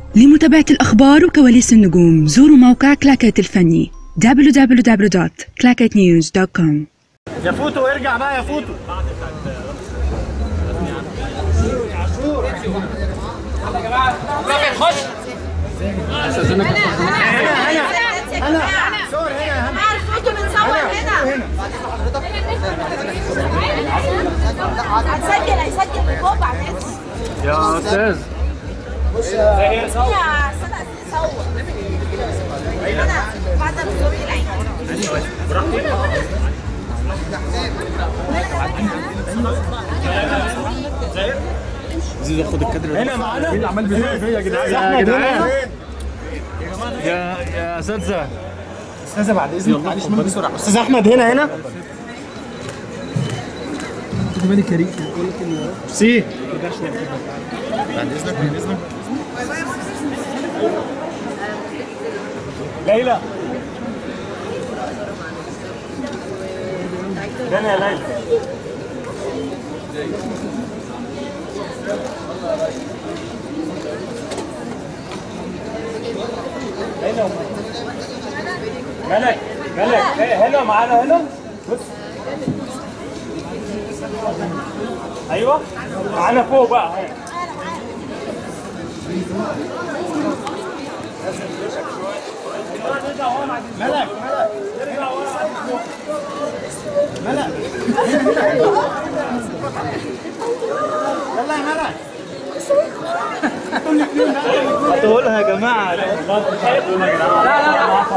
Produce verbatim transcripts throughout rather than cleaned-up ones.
لمتابعة الأخبار وكواليس النجوم زوروا موقع كلاكيت الفني دبليو دبليو دبليو دوت كلاكيت نيوز دوت كوم. يا فوتو ارجع بقى يا فوتو. يلا يا جماعه خش. هنا هنا هنا صور هنا هنا عارف فوتو بنصور هنا. هتسجل هيسجل بالكوب على الناس يا استاذ. يا استاذ صور هنا بعد الظهور العين. زيد خد الكادر هنا معانا. مين اللي عمال بيزق فيا يا جدعان؟ يا جدعان يا يا اساتذه استاذه بعد اذنك معلش من بسرعه. استاذ احمد هنا هنا خد بالك يا ريت بقول لك ان سي بعد اذنك بعد اذنك ليلى هنا يا ليلى. هنا ملك ملك هنا معانا هنا بص. ايوه معانا فوق بقى. ملك ملك يلا يا ملك هتقولها يا جماعه. لا لا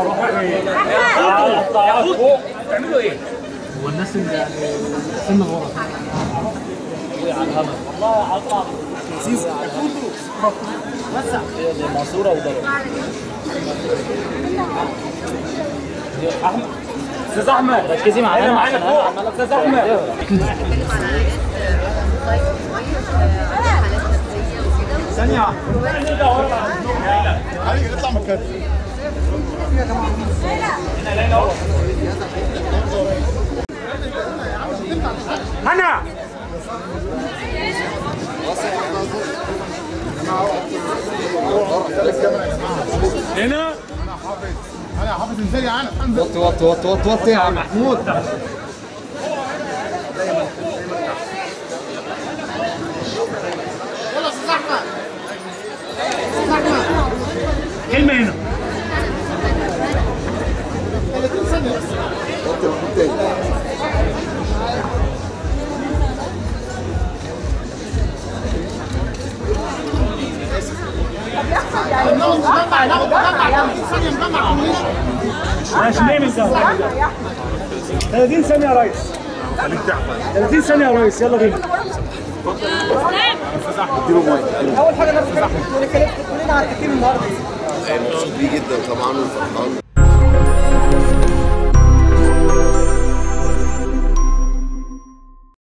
لا يا فوق بتعملوا ايه؟ هو الناس اللي يعني سن غلط على الهبل والله هطلع سيسي وسع الماسوره وضرب. احمد استاذ احمد ركزي معانا معانا فوق. استاذ احمد ثانية واحدة اطلع مكان. هنا هنا انا حافظ ازاي انا وطي وطي وطي وطي وطي يا محمود. يلا استاذ احمد استاذ احمد كلمه هنا ثلاثين ثانيه بس. وطي محمود تاني. ماشي ليه من ثلاثين ثانية يا ريس. ثلاثين ثانية يا ريس يلا بينا. أول حاجة نفسك تقولي كلمة تقولي لنا على الكتير النهارده. مبسوط بيه جدا طبعا وفرحان.